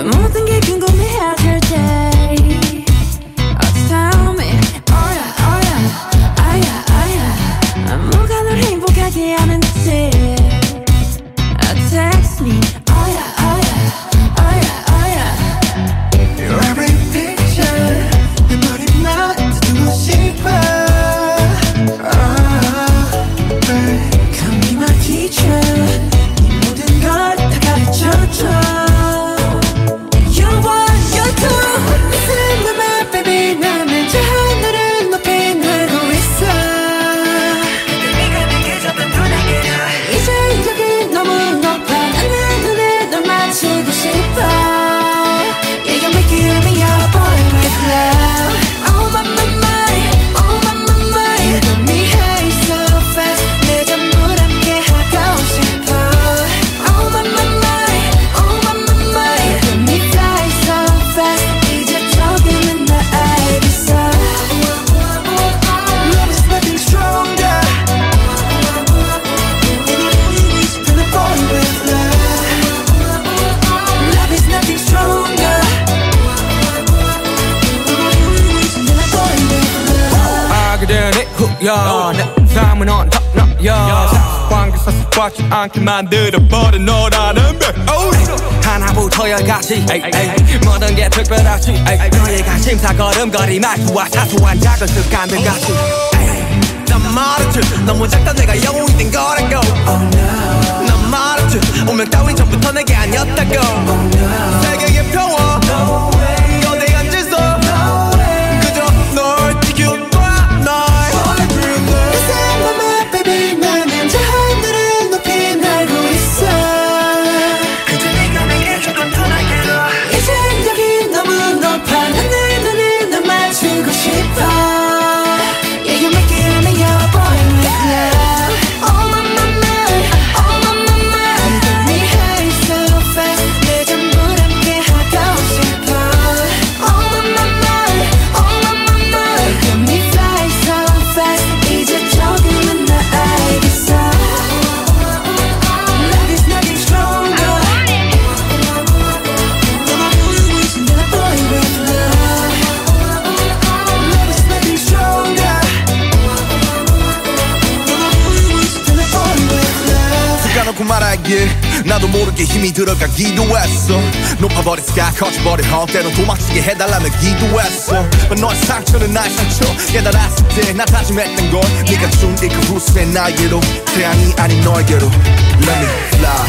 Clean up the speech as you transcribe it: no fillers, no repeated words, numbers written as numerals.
모든 게 궁금해하실 때 tell me oh yeah oh yeah oh yeah oh yeah 뭐가 널 행복하게 하는지 text me oh yeah oh yeah oh yeah oh yeah Your every picture 내 머리만 두고 싶어 Come be my teacher 네 모든 걸 다 가르쳐줘 You're one, you're two Listen to me baby 나는 저 하늘을 높이 날고 있어 네가 내게 잡은 눈에게로 이제 여기 너무 높아 나는 눈에 널 맞추고 싶어 Yeah, you make it me your boy with love Oh my my my, oh my my my You got me high so fast 내 전부를 함께 하고 싶어 Oh my my my, oh my my my You got me fly so fast 이제 조금은 나 알겠어 Love is nothing stronger Than a boy with love Love is nothing stronger than a boy with love 그대는 내 후연 내 삶은 on top 너여 상관계사 습관치 않게 만들어버린 너라는 배 하나부터 열까지 모든 게 특별하지 너의 관심사 걸음걸이 말투와 사소한 작은 습관들 같이 난 말했지 너무 작다 내가 영웅이 된 거라고 난 말했지 운명 따윈 전부터 내게 아니었다고 세계의 평화 거대한 질서 그저 널 지켜봐 날 Listen to me baby 나는 저 하늘을 높이 날고 있어 그저 네가 내게 조금 편하게로 이제 여기 너무 높아 나는 눈을 널 맞추고 싶어 Yeah you make it me your boy with love Oh my my my, oh my my my You got me high so fast 내 전부를 함께 하고 싶어 Oh my my my, oh my my my You got me fly so fast 이제 조금은 나 알겠어 Love is nothing stronger than a boy with love Love is nothing stronger than a boy with love 까놓고 말하길 나도 모르게 힘이 들어가기도 했어 높아버린 sky 커져버린 헛 때론 도망치게 해달라며 기도했어 너의 상처는 나의 상처 깨달았을 때 나 다짐했던 걸 네가 준 이 그 후습의 나에게로 태양이 아닌 너에게로 Let me fly